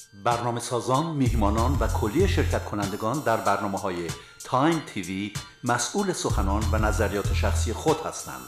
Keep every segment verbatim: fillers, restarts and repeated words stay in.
برنامه سازان، میهمانان و کلیه شرکت کنندگان در برنامه‌های تایم تیوی مسئول سخنان و نظریات شخصی خود هستند.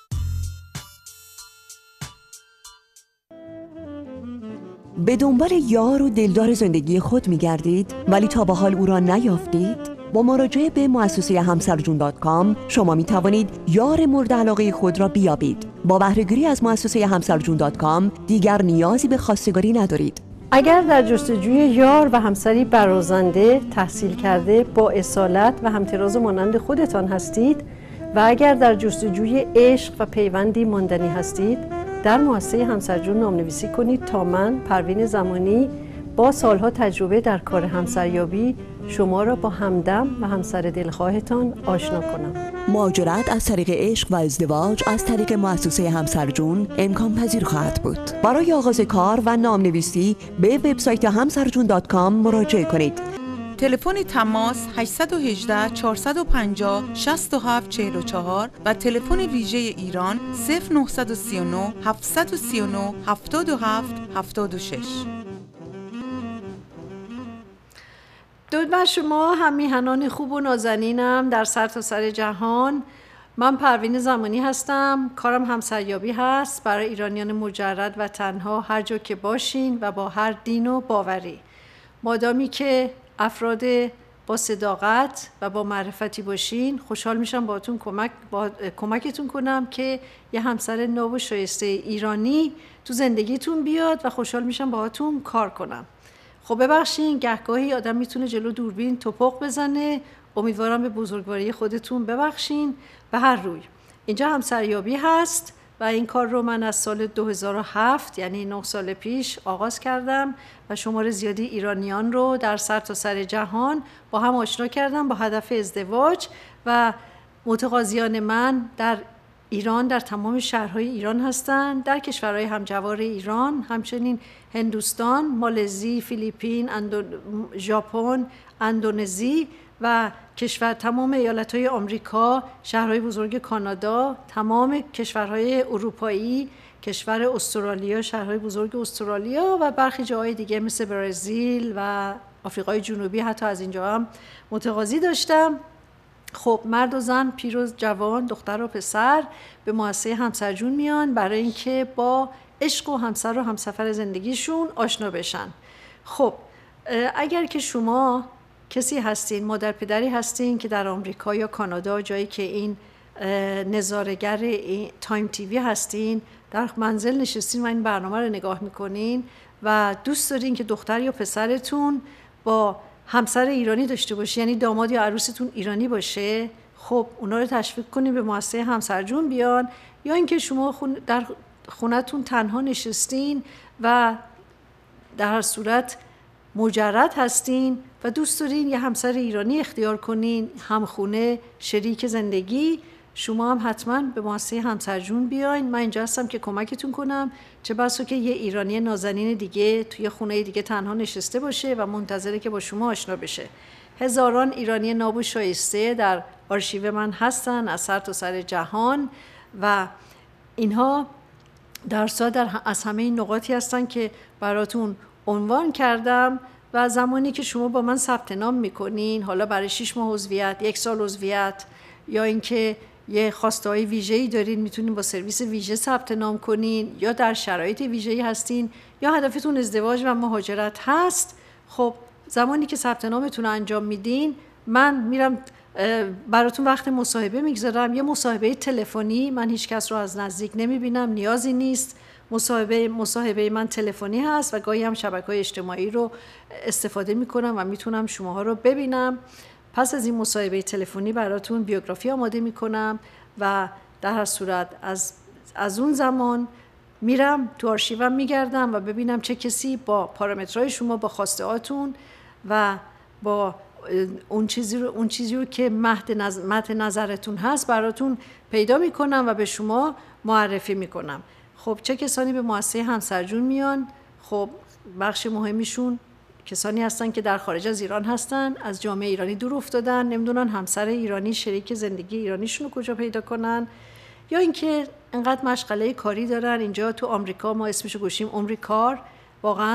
به دنبال یار و دلدار زندگی خود می‌گردید ولی تا به حال او را نیافتید؟ با مراجعه به مؤسسه همسرجون دات کام شما می توانید یار مورد علاقه خود را بیابید. با بهره‌گیری از مؤسسه همسرجون دات کام دیگر نیازی به خواستگاری ندارید. اگر در جستجوی یار و همسری برازنده، تحصیل کرده، با اصالت و همتراز مانند خودتان هستید و اگر در جستجوی عشق و پیوندی ماندنی هستید، در مؤسسه همسرجون نامنویسی کنید تا من، پروین زمانی، با سالها تجربه در کار همسریابی شما را با همدم و همسر دلخواهتان آشنا کنم. مهاجرت از طریق عشق و ازدواج از طریق مؤسسه همسرجون امکان پذیر خواهد بود. برای آغاز کار و نامنویسی به وبسایت همسرجون دات کام مراجعه کنید. تلفن تماس هشت یک هشت چهار پنج صفر شش هفت چهار چهار و تلفن ویژه ایران صفر نه سه نه هفت سه نه هفت هفت هفت شش. درود بر شما هم میهنان خوب و نازنینم در سرتاسر سر جهان. من پروین زمانی هستم. کارم همسریابی هست برای ایرانیان مجرد و تنها هر جا که باشین و با هر دین و باوری. مادامی که افراد با صداقت و با معرفتی باشین، خوشحال میشم باهاتون کمک با... کمکتون کنم که یه همسر ناب و شایسته ایرانی تو زندگیتون بیاد و خوشحال میشم باهاتون کار کنم. خب ببخشین گهگاهی آدم میتونه جلو دوربین توپق بزنه. امیدوارم به بزرگواری خودتون ببخشین. به هر روی اینجا همسریابی هست و این کار رو من از سال دو هزار و هفت یعنی نه سال پیش آغاز کردم و شمار زیادی ایرانیان رو در سرتاسر سر جهان با هم آشنا کردم با هدف ازدواج و متقاضیان من در ایران در تمام شهرهای ایران هستند، در کشورهای همجوار ایران، همچنین هندوستان، مالزی، فیلیپین، اندو... ژاپن، اندونزی و کشور تمام ایالتهای آمریکا، شهرهای بزرگ کانادا، تمام کشورهای اروپایی، کشور استرالیا، شهرهای بزرگ استرالیا و برخی جاهای دیگه مثل برزیل و آفریقای جنوبی، حتی از اینجا هم متقاضی داشتم. خب مرد و زن، پیر و جوان، دختر و پسر به مؤسسه همسرجون میان برای اینکه با عشق و همسر و همسفر زندگیشون آشنا بشن. خب اگر که شما کسی هستین، مادر پدری هستین که در آمریکا یا کانادا، جایی که این نظاره‌گر این تایم تیوی هستین، در منزل نشستین و این برنامه رو نگاه میکنین و دوست دارین که دختر یا پسرتون با همسر ایرانی داشته باشه، یعنی داماد یا عروستون ایرانی باشه، خب اونا رو تشویق کنین به مؤسسه همسرجون بیان. یا اینکه شما خون در خونتون تنها نشستین و در هر صورت مجرد هستین و دوست دارین یه همسر ایرانی اختیار کنین، همخونه، شریک زندگی، شما هم حتما به مؤسسه همسرجون بیاین. من اینجا هستم که کمکتون کنم، چه بسا که یه ایرانی نازنین دیگه توی خونه دیگه تنها نشسته باشه و منتظره که با شما آشنا بشه. هزاران ایرانی ناب و شایسته در آرشیو من هستن از سر تا سر جهان و اینها در صورت در از همه این نقاطی هستن که براتون عنوان کردم و زمانی که شما با من ثبت نام میکنین، حالا برای شش ماه عضویت، یک سال عضویت یا اینکه یه خواسته‌های ویژه‌ای دارین، میتونین با سرویس ویژه ثبت نام کنین یا در شرایط ویژه‌ای هستین یا هدفتون ازدواج و مهاجرت هست. خب زمانی که ثبت نامتون رو انجام میدین، من میرم براتون وقت مصاحبه میگذارم. یه مصاحبه تلفنی، من هیچ کس رو از نزدیک نمیبینم، نیازی نیست. مصاحبه مصاحبه من تلفنی هست و گاهی هم شبکه‌های اجتماعی رو استفاده میکنم و میتونم شماها رو ببینم. پس از این مصاحبه تلفنی براتون بیوگرافی آماده میکنم و در هر صورت از از اون زمان میرم تو آرشیوم میگردم و ببینم چه کسی با پارامترهای شما، با خواسته هاتون و با اون چیزی رو اون چیزی رو که مد نظر مد نظرتون هست براتون پیدا میکنم و به شما معرفی میکنم. خب چه کسانی به مؤسسه همسرجون میان؟ خب بخش مهمیشون کسانی هستن که در خارج از ایران هستن، از جامعه ایرانی دور افتادن، نمیدونن همسر ایرانی، شریک زندگی ایرانیشون رو کجا پیدا کنن، یا اینکه انقدر مشغله کاری دارن. اینجا تو آمریکا ما اسمشو گوشیم عمری کار، واقعا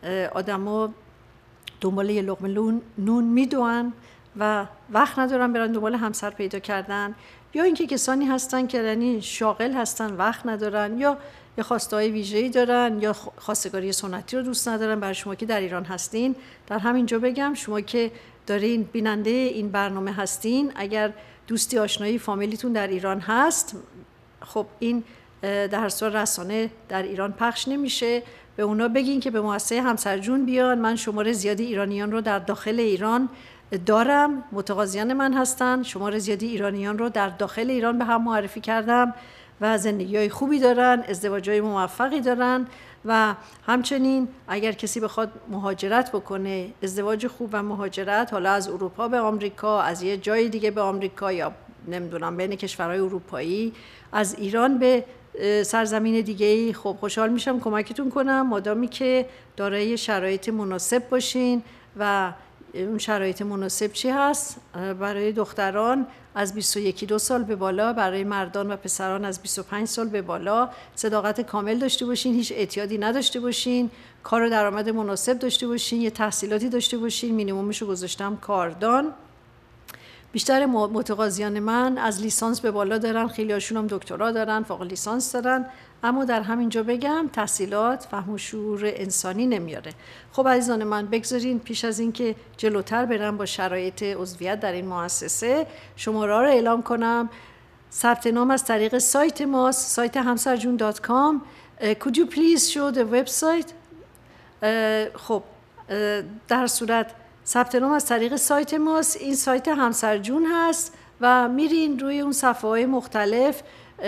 آدما دنبال یه لقمه نون میدوئن و وقت ندارن برن دنبال همسر پیدا کردن، یا اینکه کسانی هستن که یعنی شاغل هستن وقت ندارن، یا یه خواسته‌های ویژه‌ای دارن، یا خواستگاری سنتی رو دوست ندارن. برای شما که در ایران هستین، در همینجا بگم شما که دارین بیننده این برنامه هستین، اگر دوستی آشنایی فامیلیتون در ایران هست، خب این در هر صورت رسانه در ایران پخش نمیشه، به اونا بگین که به مؤسسه همسرجون بیان. من شماره زیادی ایرانیان رو در داخل ایران دارم، متقاضیان من هستن. شماره زیادی ایرانیان رو در داخل ایران به هم معرفی کردم و زندگی‌های خوبی دارن، ازدواج‌های موفقی دارن و همچنین اگر کسی بخواد مهاجرت بکنه، ازدواج خوب و مهاجرت، حالا از اروپا به آمریکا، از یه جای دیگه به آمریکا، یا نمیدونم بین کشورهای اروپایی، از ایران به سرزمین دیگه‌ای، خب خوشحال میشم کمکتون کنم، مادامی که دارای شرایط مناسب باشین. و اون شرایط مناسب چی هست؟ برای دختران از بیست و یک دو سال به بالا، برای مردان و پسران از بیست و پنج سال به بالا، صداقت کامل داشته باشین، هیچ اعتیادی نداشته باشین، کار و درآمد مناسب داشته باشین، یه تحصیلاتی داشته باشین، مینیممش رو گذاشتم کاردان. بیشتر متقاضیان من از لیسانس به بالا دارن، خیلی هاشون هم دکترا دارن، فوق لیسانس دارن، اما در همینجا بگم تحصیلات فهم و شعور انسانی نمیاره. خب عزیزان من، بگذارین پیش از اینکه جلوتر برم با شرایط عضویت در این مؤسسه، شماره رو اعلام کنم. ثبت نام از طریق سایت ماست، سایت همسرجون دات کام. could you please show the website؟ خب در صورت ثبت نام از طریق سایت ماست. این سایت همسرجون هست و میرین روی اون صفحه های مختلف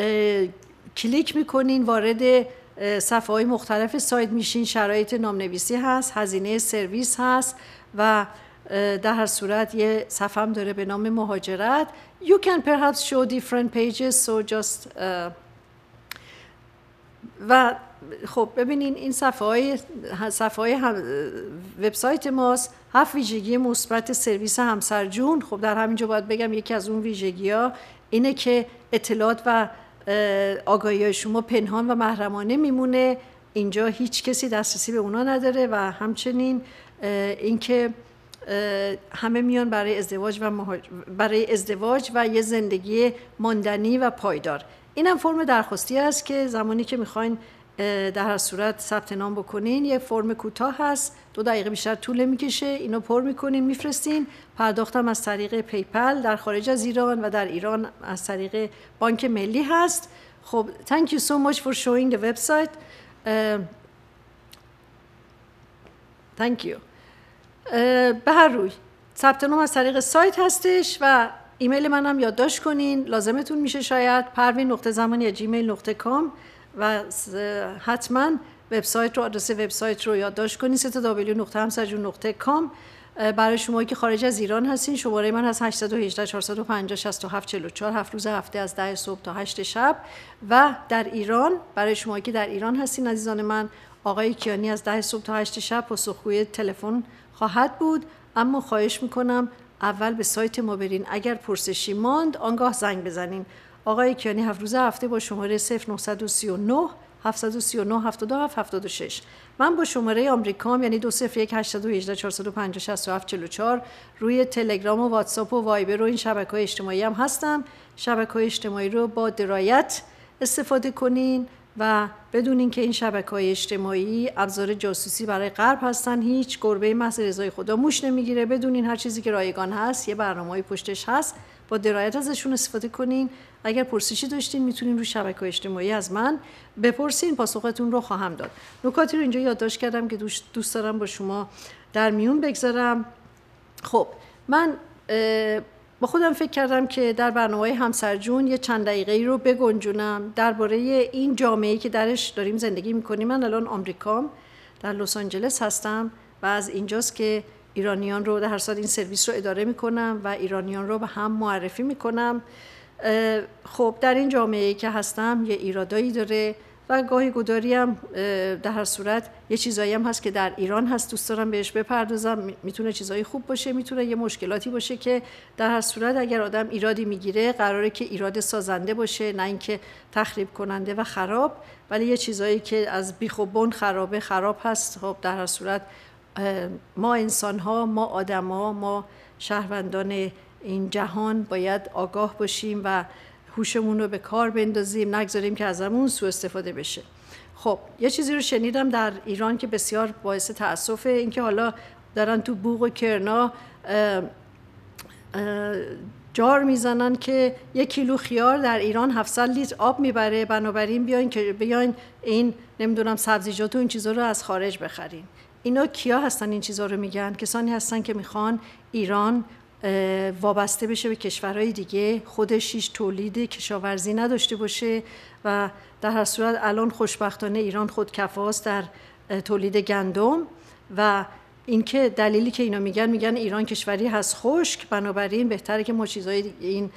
کلیک میکنین، وارد صفحه های مختلف سایت میشین. شرایط نامنویسی هست، هزینه سرویس هست و در هر صورت یه صفحه هم داره به نام مهاجرت. You can perhaps show different pages so just uh, و خب ببینین این صفحه های صفحه های وبسایت ماست. هفت ویژگی مثبت سرویس همسرجون. خب در همینجا باید بگم یکی از اون ویژگی ها اینه که اطلاعات و آگاهی شما پنهان و محرمانه میمونه. اینجا هیچ کسی دسترسی به اونا نداره و همچنین اینکه همه میان برای ازدواج و مهاج... برای ازدواج و یه زندگی ماندنی و پایدار. اینم فرم درخواستی است که زمانی که میخواین در هر صورت ثبت نام بکنین، یه فرم کوتاه هست، دو دقیقه بیشتر طول نمیکشه، اینو پر میکنین میفرستین. پرداختم از طریق پیپل در خارج از ایران و در ایران از طریق بانک ملی هست. خب thank you so much for showing the website. uh, thank you. uh, به هر روی ثبت نام از طریق سایت هستش و ایمیل منم یادداشت کنین، لازمتون میشه شاید پروین نقطه زمانی جیمیل نقطه کام و حتما وبسایت رو، آدرس وبسایت رو یادداشت کنین سی دبلیو نقطه همسرجون نقطه کام. برای شما که خارج از ایران هستین، شماره من از هشت یک هشت چهار پنج صفر شش هفت چهار چهار، هفت روز هفته از ده صبح تا هشت شب. و در ایران برای شما که در ایران هستین عزیزان من، آقای کیانی از ده صبح تا هشت شب پاسخگوی تلفن خواهد بود. اما خواهش میکنم اول به سایت ما برین، اگر پرسشی ماند آنگاه زنگ بزنین. آقای کیانی هفت روز هفته با شماره صفر نه سه نه هفت سه نه هفت دو هفت هفت شش. من با شماره آمریکام یعنی دو صفر یک هشت یک هشت چهار پنج شش هفت چهار چهار روی تلگرام و واتساپ و وایبر و این شبکه‌های اجتماعی هم هستم. شبکه‌های اجتماعی رو با درایت استفاده کنین و بدونین که این شبکه‌های اجتماعی ابزار جاسوسی برای غرب هستن. هیچ گربه محض رضای خدا موش نمیگیره. بدونین هر چیزی که رایگان هست یه برنامه‌ای پشتش هست، با درایت ازشون استفاده کنین. اگر پرسشی داشتین میتونین روی شبکه‌های اجتماعی از من بپرسین، پاسختون رو خواهم داد. نکاتی رو اینجا یادداشت کردم که دوست دارم با شما در میون بگذارم. خب من با خودم فکر کردم که در برنامه همسرجون یه چند دقیقه‌ای رو بگنجونم درباره این جامعه‌ای که درش داریم زندگی می‌کنیم. من الان آمریکام، در لس آنجلس هستم و از اینجاست که ایرانیان رو در هر صورت این سرویس رو اداره می‌کنم و ایرانیان رو به هم معرفی می‌کنم. خب در این جامعه‌ای که هستم یه ایرادایی داره و گاهی گداری هم در هر صورت یه چیزایی هم هست که در ایران هست دوست دارم بهش بپردازم. میتونه چیزایی خوب باشه، میتونه یه مشکلاتی باشه که در هر صورت اگر آدم ایرادی میگیره قراره که ایراد سازنده باشه، نه اینکه تخریب کننده و خراب. ولی یه چیزایی که از بیخ و بن خرابه خراب هست. خب در هر صورت ما انسان ها، ما آدم ها، ما شهروندان این جهان باید آگاه باشیم و هوشمون رو به کار بندازیم، نگذاریم که ازمون سوء استفاده بشه. خب یه چیزی رو شنیدم در ایران که بسیار باعث تأسفه، اینکه حالا دارن تو بوق و کرنا اه اه جار میزنن که یک کیلو خیار در ایران هفتصد لیتر آب میبره، بنابراین بیاین که بیاین این نمیدونم سبزیجات و این چیزا رو از خارج بخرین. اینا کیا هستن این چیزا رو میگن؟ کسانی هستن که میخوان ایران وابسته بشه به کشورهای دیگه، خودش هیچ تولید کشاورزی نداشته باشه و در هر صورت الان خوشبختانه ایران خودکفاست در تولید گندم و اینکه دلیلی که اینا میگن میگن ایران کشوری هست خشک، بنابراین بهتره که ما چیزای این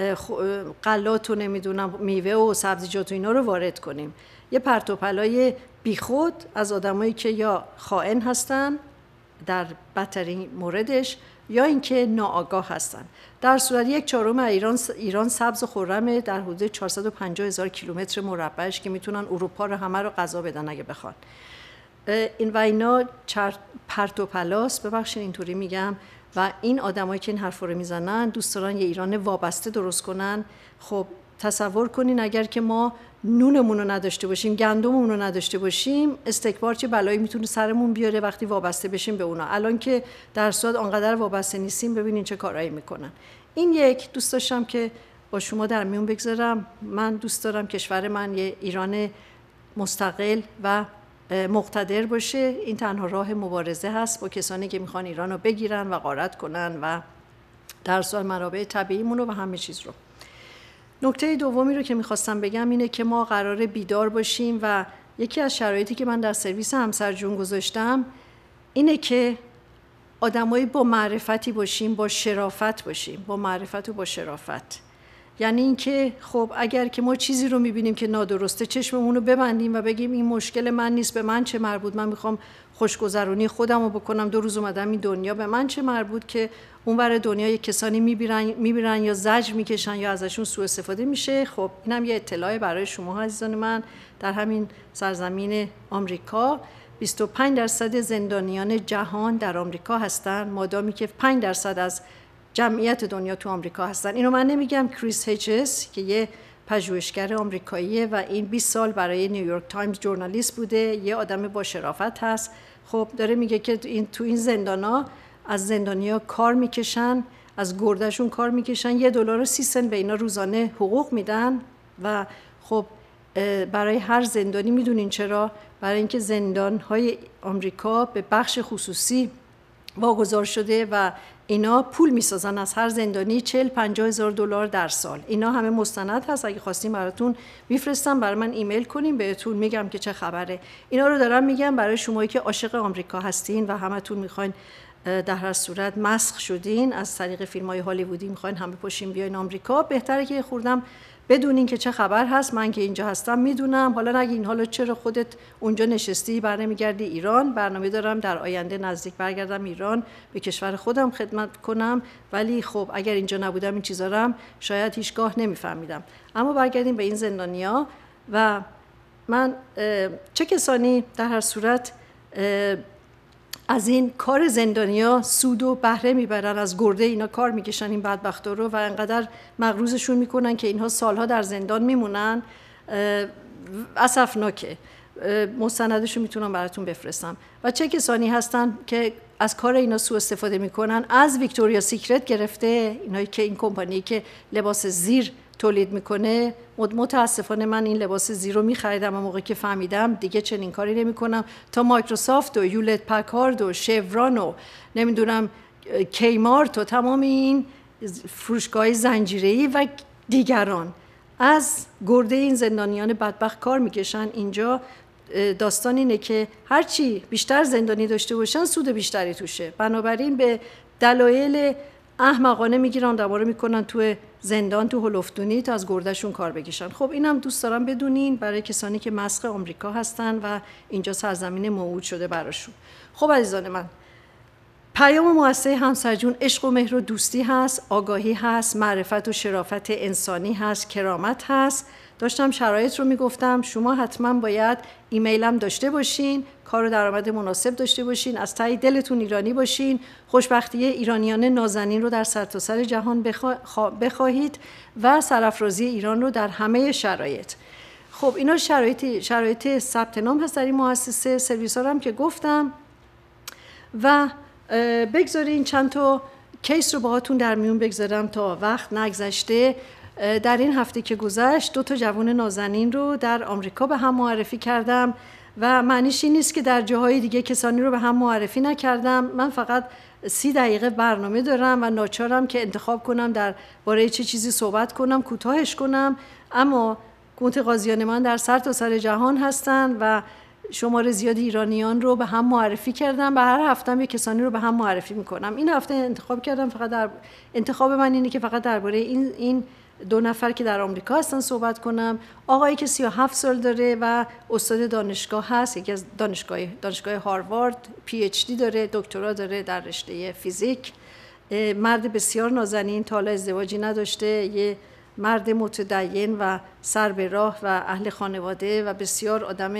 غلات و نمیدونم میوه و سبزیجات و اینا رو وارد کنیم. یه پرت و پلای بیخود از آدمایی که یا خائن هستن در بدترین موردش یا اینکه ناآگاه هستن. در صورت یک چهارم ایران ایران سبز و خرمه در حدود چهارصد و پنجاه هزار کیلومتر مربعش که میتونن اروپا رو همه رو غذا بدن اگه بخوان. این و اینا پرت و پلاس، ببخشید اینطوری میگم، و این آدمایی که این حرفا رو میزنن دوست دارن یه ایران وابسته درست کنن. خب تصور کنین اگر که ما نونمون رو نداشته باشیم، گندممون رو نداشته باشیم، استکبار چه بلایی میتونه سرمون بیاره وقتی وابسته بشیم به اونا. الان که در صورت آنقدر وابسته نیستیم، ببینین چه کارایی میکنن. این یک دوست داشتم که با شما در میون بگذارم. من دوست دارم کشور من یه ایران مستقل و مقتدر باشه. این تنها راه مبارزه هست با کسانی که میخوان ایران رو بگیرن و غارت کنن و در صورت منابع طبیعیمون رو و همه چیز رو. نکته دومی رو که میخواستم بگم اینه که ما قراره بیدار باشیم و یکی از شرایطی که من در سرویس همسر جون گذاشتم اینه که آدمایی با معرفتی باشیم، با شرافت باشیم، با معرفت و با شرافت. یعنی اینکه خب اگر که ما چیزی رو میبینیم که نادرسته، چشممون رو ببندیم و بگیم این مشکل من نیست، به من چه مربوط، من میخوام خوشگذرونی خودم رو بکنم، دو روز اومدم این دنیا، به من چه مربوط که اونور دنیا یک کسانی میبیرن میبیرن یا زجر میکشن یا ازشون سوء استفاده میشه. خب اینم یه اطلاع برای شما عزیزان من. در همین سرزمین آمریکا بیست و پنج درصد زندانیان جهان در آمریکا هستن، مادامی که پنج درصد از جمعیت دنیا تو آمریکا هستن. اینو من نمیگم، کریس هیچز که یه پژوهشگر آمریکاییه و این بیست سال برای نیویورک تایمز ژورنالیست بوده، یه آدم با شرافت هست. خب داره میگه که این تو این زندانا از زندانیا کار میکشن، از گردشون کار میکشن، یه دلار و سی سنت به اینا روزانه حقوق میدن و خب برای هر زندانی میدونین چرا؟ برای اینکه زندانهای آمریکا به بخش خصوصی واگذار شده و اینا پول میسازن از هر زندانی چهل پنجاه هزار دلار در سال. اینا همه مستند هست، اگه خواستیم براتون میفرستم، برای من ایمیل کنیم بهتون میگم که چه خبره. اینا رو دارم میگم برای شمایی که عاشق آمریکا هستین و همتون میخواین در هر صورت مسخ شدین از طریق فیلم‌های هالیوودی، میخواین همه پاشین بیاین آمریکا. بهتره که خوردم بدونین که چه خبر هست. من که اینجا هستم میدونم. حالا نگین حالا چرا خودت اونجا نشستی برنمیگردی ایران. برنامه دارم در آینده نزدیک برگردم ایران، به کشور خودم خدمت کنم، ولی خب اگر اینجا نبودم این چیزا رو شاید هیچگاه نمیفهمیدم. اما برگردیم به این زندانیا و من چه کسانی در هر صورت از این کار زندانیا سود و بهره میبرن، از گرده اینا کار میکشن این بدبختا رو و انقدر مغروضشون میکنن که اینها سالها در زندان میمونن. اسفناکه. مستندشو میتونم براتون بفرستم. و چه کسانی هستن که از کار اینا سوء استفاده میکنن، از ویکتوریا سیکرت گرفته، اینایی که این کمپانی که لباس زیر تولید میکنه. متاسفانه من این لباس زیر رو میخریدم و موقعی که فهمیدم دیگه چنین کاری نمیکنم، تا مایکروسافت و یولت پکارد و شورون و نمیدونم کیمارت و تمام این فروشگاه زنجیره‌ای و دیگران از گرده این زندانیان بدبخت کار میکشن. اینجا داستان اینه که هرچی بیشتر زندانی داشته باشن سود بیشتری توشه. بنابراین به دلایل احمقانه میگیرن آدما رو میکنن تو زندان، تو هلفدونی، تا از گردشون کار بکشن. خب اینم دوست دارم بدونین برای کسانی که مسخ آمریکا هستن و اینجا سرزمین موعود شده براشون. خب عزیزان من، پیام مؤسسه همسر جون عشق و مهر و دوستی هست، آگاهی هست، معرفت و شرافت انسانی هست، کرامت هست. داشتم شرایط رو میگفتم، شما حتما باید ایمیلم داشته باشین، کار و درآمد مناسب داشته باشین، از ته دلتون ایرانی باشین، خوشبختی ایرانیان نازنین رو در سرتاسر سر جهان بخوا... بخواهید و سرافرازی ایران رو در همه شرایط. خب اینا شرایط شرایط ثبت نام هست در این مؤسسه. سرویس ها هم که گفتم و بگذارین چند تا کیس رو باهاتون در میون بگذارم تا وقت نگذشته. در این هفته که گذشت دو تا جوان نازنین رو در آمریکا به هم معرفی کردم و معنیش این نیست که در جاهای دیگه کسانی رو به هم معرفی نکردم. من فقط سی دقیقه برنامه دارم و ناچارم که انتخاب کنم در باره چه چیزی صحبت کنم، کوتاهش کنم، اما متقاضیان من در سرتاسر سر جهان هستن و شمار زیادی ایرانیان رو به هم معرفی کردم. به هر هفته‌ام یک کسانی رو به هم معرفی میکنم. این هفته انتخاب کردم فقط در انتخاب من اینه که فقط درباره این این دو نفر که در آمریکا هستن صحبت کنم. آقایی که سی و هفت سال داره و استاد دانشگاه هست، یکی از دانشگاه دانشگاه هاروارد، پی اچ دی داره، دکترا داره در رشته فیزیک. مرد بسیار نازنین، تا حالا ازدواجی نداشته، یه مرد متدین و سر به راه و اهل خانواده و بسیار آدم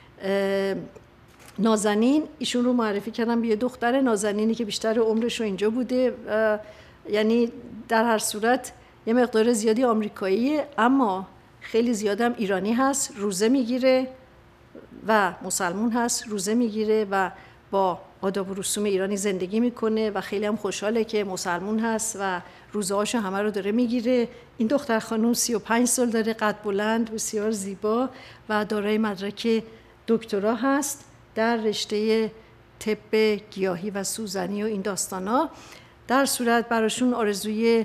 نازنین. ایشون رو معرفی کردم به یه دختر نازنینی که بیشتر عمرش رو اینجا بوده، یعنی در هر صورت یه مقدار زیادی آمریکاییه اما خیلی زیادم ایرانی هست، روزه میگیره و مسلمون هست، روزه میگیره و با آداب و رسوم ایرانی زندگی میکنه و خیلی هم خوشحاله که مسلمون هست و روزه هاشو همه رو داره میگیره. این دختر خانم سی و پنج سال داره، قد بلند، بسیار زیبا و دارای مدرک دکترا هست در رشته طب گیاهی و سوزنی و این داستانا. در صورت براشون آرزوی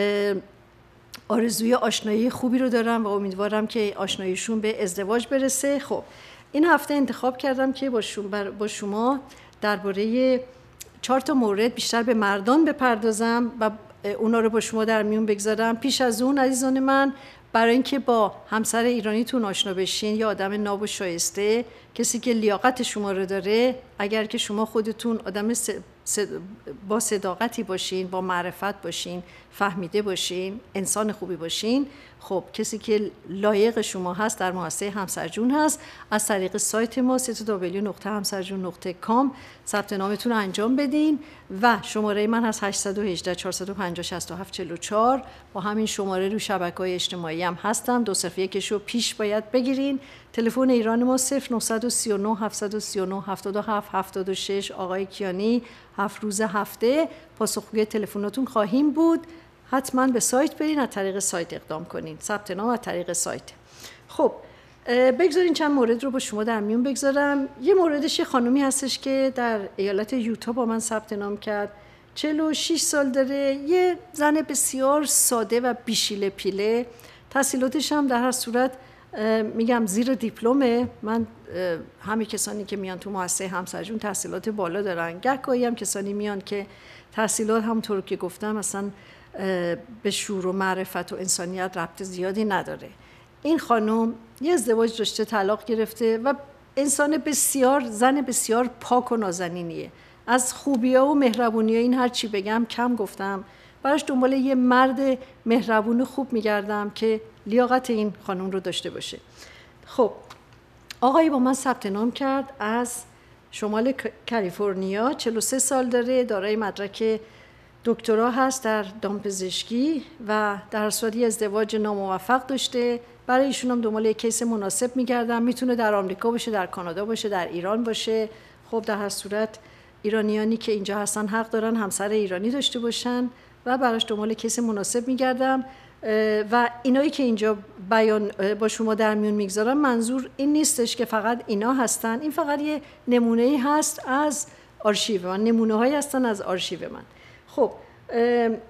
آرزوی آشنایی خوبی رو دارم و امیدوارم که آشناییشون به ازدواج برسه. خب این هفته انتخاب کردم که با شما, با شما درباره چهار تا مورد بیشتر به مردان بپردازم و اونا رو با شما در میون بگذارم. پیش از اون عزیزان من، برای اینکه با همسر ایرانیتون آشنا بشین، یا آدم ناب و شایسته، کسی که لیاقت شما رو داره، اگر که شما خودتون آدم س... س... با صداقتی باشین، با معرفت باشین، فهمیده باشین، انسان خوبی باشین، خب کسی که لایق شما هست در مؤسسه همسرجون هست. از طریق سایت ما سی دبلیو نقطه همسرجون نقطه کام ثبت نامتون رو انجام بدین و شماره من هست هشت یک هشت چهار پنج صفر شش هفت چهار چهار. با همین شماره رو شبکه‌های اجتماعی هم هستم. دو صفر یکش رو پیش باید بگیرین. تلفن ایران ما صفر نه سه نه هفت سه نه هفت هفت هفت شش. آقای کیانی هفت روز هفته پاسخگوی تلفناتون خواهیم بود. حتما به سایت برین، از طریق سایت اقدام کنین. ثبت نام از طریق سایت. خب بگذارین چند مورد رو با شما در میون بگذارم. یه موردش یه خانومی هستش که در ایالت یوتا با من ثبت نام کرد. چهل و شش سال داره، یه زن بسیار ساده و بیشیله پیله. تحصیلاتش هم در هر صورت میگم زیر دیپلمه. من همه کسانی که میان تو مؤسسه همسرجون تحصیلات بالا دارن. گهگاهی هم کسانی میان که تحصیلات همونطور که گفتم اصلا به شور و معرفت و انسانیت ربط زیادی نداره. این خانم یه ازدواج داشته، طلاق گرفته و انسان بسیار، زن بسیار پاک و نازنینیه. از خوبی‌ها و مهربونی‌ها این هر چی بگم کم گفتم. براش دنبال یه مرد مهربون خوب میگردم که لیاقت این خانم رو داشته باشه. خب آقایی با من ثبت نام کرد از شمال کالیفرنیا، چهل و سه سال داره، دارای مدرک دکترا هست در دامپزشکی و در صورتی ازدواج ناموفق داشته. برای ایشون هم دنبال یک کیس مناسب میگردم. میتونه در آمریکا باشه، در کانادا باشه، در ایران باشه. خب در هر صورت ایرانیانی که اینجا هستن حق دارن همسر ایرانی داشته باشن و براش دنبال کیس مناسب میگردم. و اینایی که اینجا بیان با شما در میون میگذارم، منظور این نیستش که فقط اینا هستن. این فقط یه نمونه‌ای هست از آرشیو من، نمونه هایی هستن از آرشیو من. خب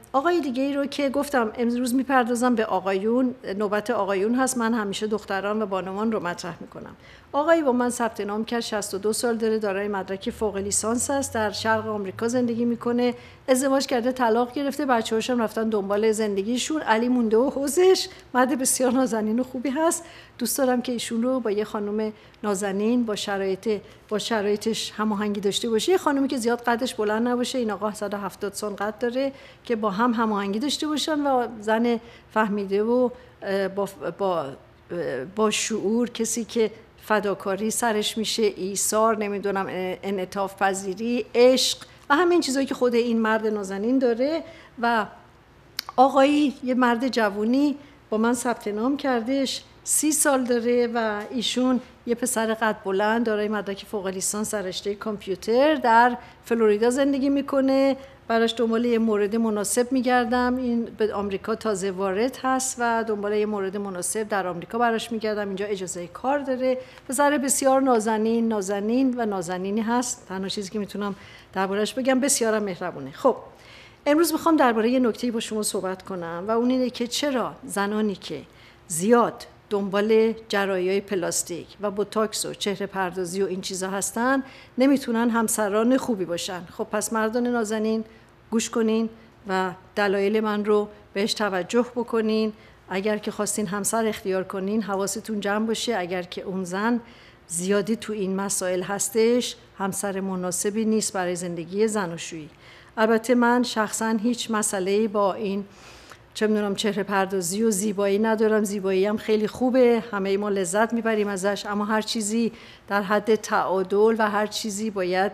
آقای دیگه ای رو که گفتم امروز میپردازم به آقایون، نوبت آقایون هست، من همیشه دختران و بانوان رو مطرح میکنم. آقایی با من ثبت نام کرد، شصت و دو سال داره، دارای مدرک فوق لیسانس است، در شرق آمریکا زندگی میکنه، ازدواج کرده، طلاق گرفته، بچه‌هاش هم رفتن دنبال زندگیشون، علی مونده و حوزش، مرد بسیار نازنین و خوبی هست. دوست دارم که ایشون رو با یه خانم نازنین با شرایط با شرایطش هماهنگی داشته باشه، یه خانومی که زیاد قدش بلند نباشه، این آقا صد و هفتاد سال قد داره، که با هم هماهنگی داشته باشن و زن فهمیده و با با با شعور، کسی که فداکاری سرش میشه، ایثار، نمیدونم انعطاف پذیری، عشق و همین چیزایی که خود این مرد نازنین داره. و آقایی یه مرد جوونی با من ثبت نام کردش، سی سال داره و ایشون یه پسر قد بلند دارای مدرک فوق لیسانس در رشته کامپیوتر در فلوریدا زندگی میکنه. براش دنبال یه مورد مناسب میگردم، این به آمریکا تازه وارد هست و دنبال یه مورد مناسب در آمریکا براش میگردم، اینجا اجازه کار داره، پسر بسیار نازنین نازنین و نازنینی هست، تنها چیزی که میتونم دربارش بگم، بسیارم مهربونه. خب امروز میخوام درباره یه نکته‌ای با شما صحبت کنم و اون اینه که چرا زنانی که زیاد دنبال جراحی‌های پلاستیک و بوتاکس و چهره پردازی و این چیزا هستن نمیتونن همسران خوبی باشن. خب پس مردان نازنین گوش کنین و دلایل من رو بهش توجه بکنین. اگر که خواستین همسر اختیار کنین حواستون جمع باشه، اگر که اون زن زیادی تو این مسائل هستش همسر مناسبی نیست برای زندگی زناشویی. البته من شخصا هیچ مسئله‌ای با این چه میدونم چهره پردازی و زیبایی ندارم، زیبایی هم خیلی خوبه، همه ما لذت میبریم ازش، اما هر چیزی در حد تعادل و هر چیزی باید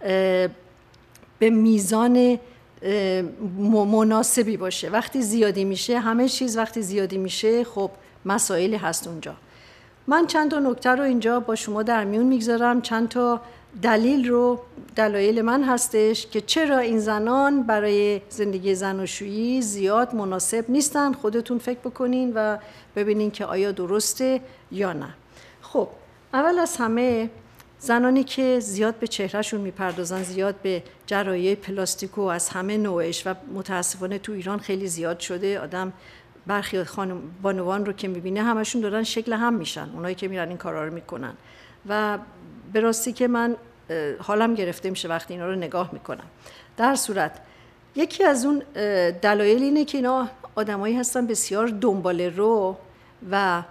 به میزان مناسبی باشه. وقتی زیادی میشه، همه چیز وقتی زیادی میشه خب مسائلی هست اونجا. من چند تا نکته رو اینجا با شما در میون میگذارم، چند تا دلیل رو، دلایل من هستش که چرا این زنان برای زندگی زناشویی زیاد مناسب نیستن. خودتون فکر بکنین و ببینین که آیا درسته یا نه. خب اول از همه زنانی که زیاد به چهرهشون میپردازن، زیاد به جراحی پلاستیک و از همه نوعش، و متاسفانه تو ایران خیلی زیاد شده، آدم برخی خانم بانوان رو که میبینه همشون دارن شکل هم میشن، اونایی که میرن این کارا رو میکنن و به راستی که من حالم گرفته میشه وقتی اینا رو نگاه میکنم. در صورت یکی از اون دلایل اینه که اینا آدمایی هستن بسیار دنبال رو و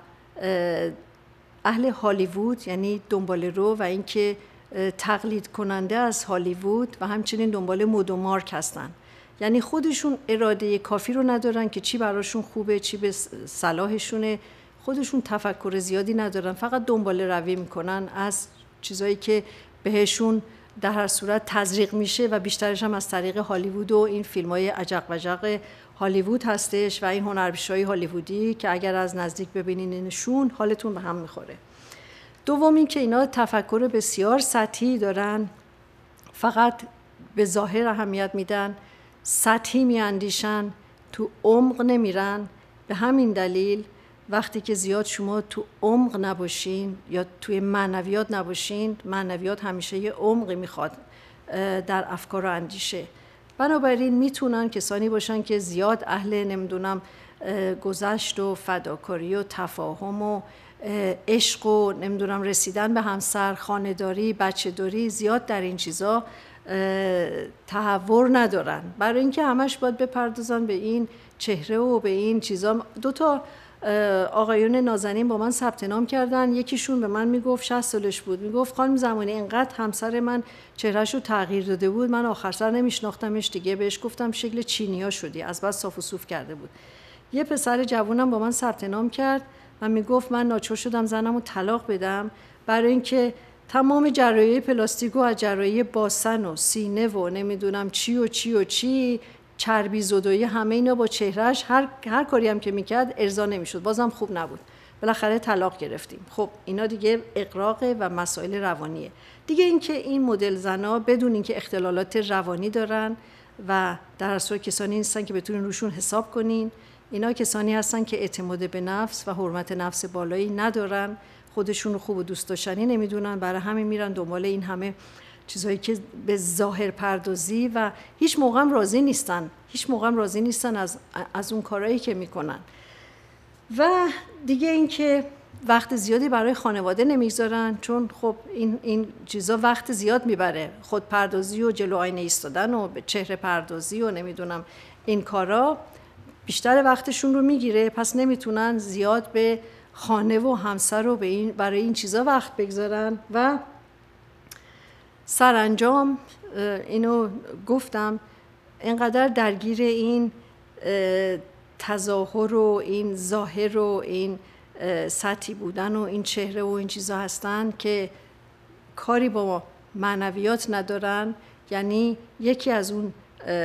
اهل هالیوود، یعنی دنبال رو و اینکه تقلید کننده از هالیوود و همچنین دنبال مد و مارک هستن، یعنی خودشون اراده کافی رو ندارن که چی براشون خوبه، چی به صلاحشونه، خودشون تفکر زیادی ندارن، فقط دنبال روی میکنن از چیزایی که بهشون در هر صورت تزریق میشه و بیشترش هم از طریق هالیوود و این فیلم‌های عجق و جق هالیوود هستش و این هنرپیشه‌های هالیوودی که اگر از نزدیک ببینینشون حالتون به هم میخوره. دوم این که اینا تفکر بسیار سطحی دارن، فقط به ظاهر اهمیت میدن، سطحی میاندیشن، تو عمق نمیرن. به همین دلیل وقتی که زیاد شما تو عمق نباشین یا توی معنویات نباشین، معنویات همیشه یه عمقی میخواد در افکار و اندیشه، بنابراین میتونن کسانی باشن که زیاد اهل نمیدونم گذشت و فداکاری و تفاهم و عشق و نمیدونم رسیدن به همسر، خانه‌داری، بچه‌داری، زیاد در این چیزا تحور ندارن، برای اینکه همش باید بپردازن به این چهره و به این چیزا. دو تا آقایون نازنین با من ثبت نام کردن، یکیشون به من میگفت شصت سالش بود، میگفت خانم زمانی اینقدر همسر من چهرهشو تغییر داده بود من آخر سر نمیشناختمش دیگه، بهش گفتم شکل چینیا شدی، از بس صاف و صوف کرده بود. یه پسر جوونم با من ثبت نام کرد و میگفت من ناچار شدم زنمو طلاق بدم برای اینکه تمام جراحی پلاستیکو از جراحی باسن و سینه و نمیدونم چی و چی و چی، چربی زدایی، همه اینا با چهرهش هر هر کاری هم که میکرد ارضا نمیشد، بازم خوب نبود، بالاخره طلاق گرفتیم. خب اینا دیگه اغراقه و مسائل روانیه دیگه. اینکه این مدل زنا بدون اینکه اختلالات روانی دارن و در اصل کسانی نیستن که بتونین روشون حساب کنین، اینا کسانی هستن که اعتماد به نفس و حرمت نفس بالایی ندارن، خودشون رو خوب و دوست داشتنی نمیدونن، برای همین میرن دنبال این همه چیزایی که به ظاهر پردازی و هیچ موقع هم راضی نیستن هیچ موقع هم راضی نیستن از از اون کارهایی که میکنن. و دیگه این که وقت زیادی برای خانواده نمیگذارن، چون خب این این چیزا وقت زیاد میبره، خود پردازی و جلو آینه ایستادن و چهره پردازی و نمیدونم این کارا بیشتر وقتشون رو میگیره، پس نمیتونن زیاد به خانه و همسر رو به این برای این چیزا وقت بگذارن. و سرانجام اینو گفتم اینقدر درگیر این تظاهر و این ظاهر و این سطحی بودن و این چهره و این چیزا هستن که کاری با معنویات ندارن. یعنی یکی از اون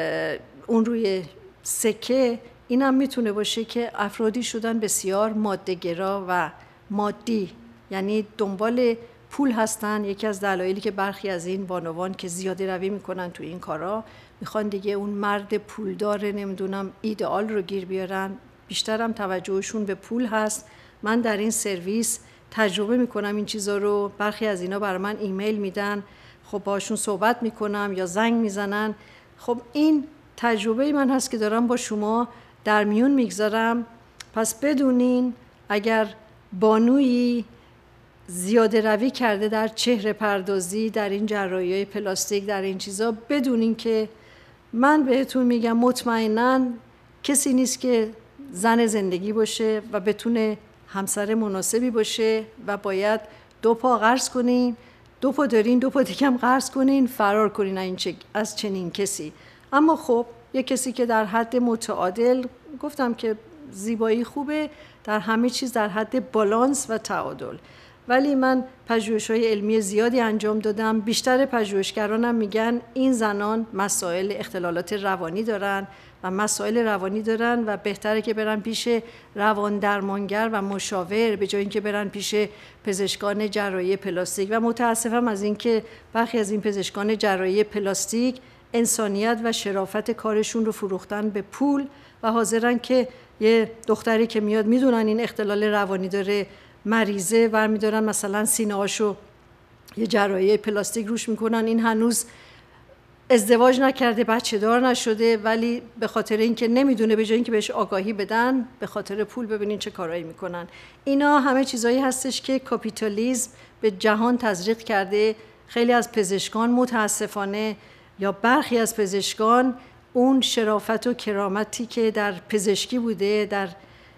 اون روی سکه اینم میتونه باشه که افرادی شدن بسیار ماده‌گرا و مادی، یعنی دنبال پول هستن. یکی از دلایلی که برخی از این بانوان که زیاده روی میکنن تو این کارا میخوان دیگه اون مرد پولدار نمیدونم ایدئال رو گیر بیارن، بیشترم توجهشون به پول هست. من در این سرویس تجربه میکنم این چیزا رو، برخی از اینا برای من ایمیل میدن، خب باشون صحبت میکنم یا زنگ میزنن. خب این تجربه من هست که دارم با شما در میون میگذارم. پس بدونین اگر بانویی زیاده روی کرده در چهره پردازی، در این جراحی‌های پلاستیک، در این چیزا، بدونین که من بهتون میگم مطمئناً کسی نیست که زن زندگی باشه و بتونه همسر مناسبی باشه و باید دو پا قرض کنین، دو پا دارین دو پا دیگه هم قرض کنین، فرار کنین از چنین کسی. اما خب یک کسی که در حد متعادل، گفتم که زیبایی خوبه، در همه چیز در حد بالانس و تعادل. ولی من پژوهش‌های علمی زیادی انجام دادم، بیشتر پژوهشگرانم میگن این زنان مسائل اختلالات روانی دارن و مسائل روانی دارن و بهتره که برن پیش روان درمانگر و مشاور به جای اینکه برن پیش پزشکان جراحی پلاستیک. و متاسفم از اینکه برخی از این پزشکان جراحی پلاستیک انسانیت و شرافت کارشون رو فروختن به پول و حاضرن که یه دختری که میاد میدونن این اختلال روانی داره، مریضه، برمیدارن مثلا سینه‌هاشو یه جراحی پلاستیک روش میکنن، این هنوز ازدواج نکرده، بچه دار نشده، ولی به خاطر اینکه نمیدونه، به جای اینکه بهش آگاهی بدن، به خاطر پول ببینین چه کارایی میکنن. اینا همه چیزایی هستش که کاپیتالیسم به جهان تزریق کرده. خیلی از پزشکان متاسفانه یا برخی از پزشکان اون شرافت و کرامتی که در پزشکی بوده، در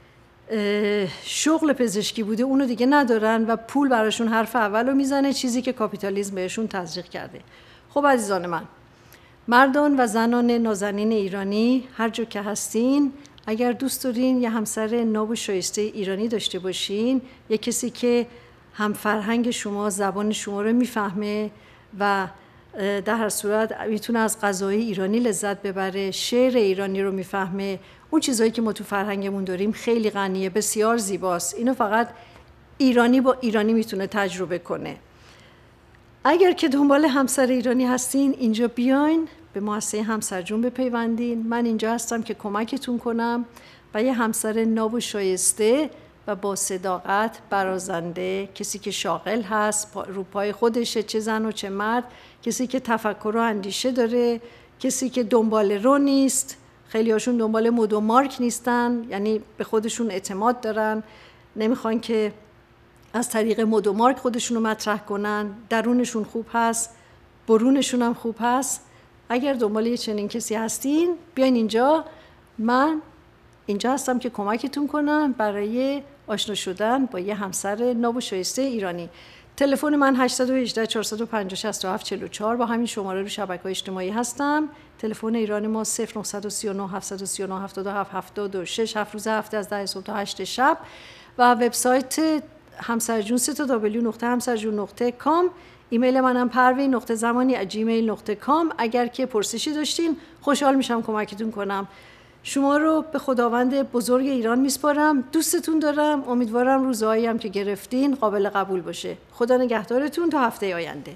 شغل پزشکی بوده، اونو دیگه ندارن و پول براشون حرف اولو میزنه، چیزی که کاپیتالیسم بهشون تزریق کرده. خب عزیزان من، مردان و زنان نازنین ایرانی هر جا که هستین، اگر دوست دارین یه همسر ناب و شایسته ایرانی داشته باشین، یه کسی که هم فرهنگ شما، زبان شما رو میفهمه و در هر صورت میتونه از غذای ایرانی لذت ببره، شعر ایرانی رو میفهمه، اون چیزایی که ما تو فرهنگمون داریم خیلی غنیه، بسیار زیباست، اینو فقط ایرانی با ایرانی میتونه تجربه کنه. اگر که دنبال همسر ایرانی هستین، اینجا بیاین به مؤسسه همسر جون بپیوندین. من اینجا هستم که کمکتون کنم و یه همسر ناب و شایسته و با صداقت، برازنده، کسی که شاغل هست، رو پای خودشه، چه زن و چه مرد، کسی که تفکر و اندیشه داره، کسی که دنبال رو نیست. خیلی هاشون دنبال مد و مارک نیستن، یعنی به خودشون اعتماد دارن، نمیخوان که از طریق مد و مارک خودشون رو مطرح کنن، درونشون خوب هست، برونشون هم خوب هست. اگر دنبال یه چنین کسی هستین، بیاین اینجا، من اینجا هستم که کمکتون کنم برای آشنا شدن با یه همسر ناب و شایسته ایرانی. تلفن من هشت یک هشت چهار پنج شش هفت چهار چهار، با همین شماره رو شبکه‌های اجتماعی هستم. تلفن ایرانی ما صفر نه سه نه هفت سه نه هفت هفت هفت شش، هفت روز هفته از ده صبح تا هشت شب، و وبسایت همسرجون سه تا دابلیو نقطه همسرجون نقطه کام. ایمیل منم پروین نقطه زمانی ات جیمیل نقطه کام. اگر که پرسشی داشتین خوشحال میشم کمکتون کنم. شما رو به خداوند بزرگ ایران میسپارم، دوستتون دارم، امیدوارم روزهایی هم که گرفتین قابل قبول باشه. خدا نگهدارتون تا هفته آینده.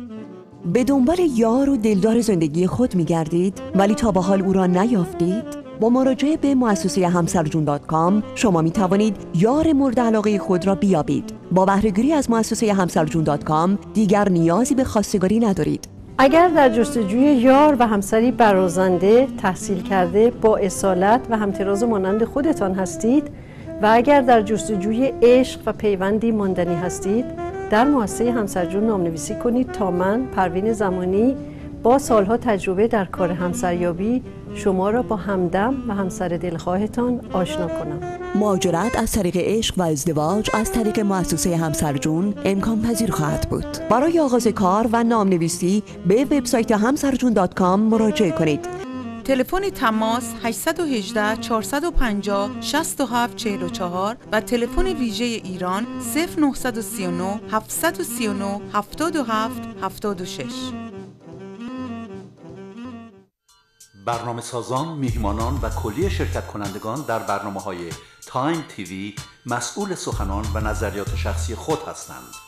به دنبال یار و دلدار زندگی خود میگردید ولی تا به حال او را نیافتید؟ با مراجعه به مؤسسه همسرجون دات کام شما می توانید یار مورد علاقه خود را بیابید. با بهره‌گیری از مؤسسه همسرجون دات کام دیگر نیازی به خواستگاری ندارید. اگر در جستجوی یار و همسری برازنده، تحصیل کرده، با اصالت و همتراز مانند خودتان هستید و اگر در جستجوی عشق و پیوندی ماندنی هستید، در مؤسسه همسرجون نامنویسی کنید تا من، پروین زمانی، با سالها تجربه در کار همسریابی شما را با همدم و همسر دلخواهتان آشنا کنم. مهاجرت از طریق عشق و ازدواج از طریق مؤسسه همسرجون امکان پذیر خواهد بود. برای آغاز کار و نامنویسی به وبسایت همسرجون دات کام مراجعه کنید. تلفن تماس هشت یک هشت چهار پنج صفر شش هفت چهار چهار و تلفن ویژه ایران صفر نه سه نه هفت سه نه هفت هفت هفت شش. برنامه سازان، میهمانان و کلیه شرکت کنندگان در برنامه‌های تایم تیوی مسئول سخنان و نظریات شخصی خود هستند.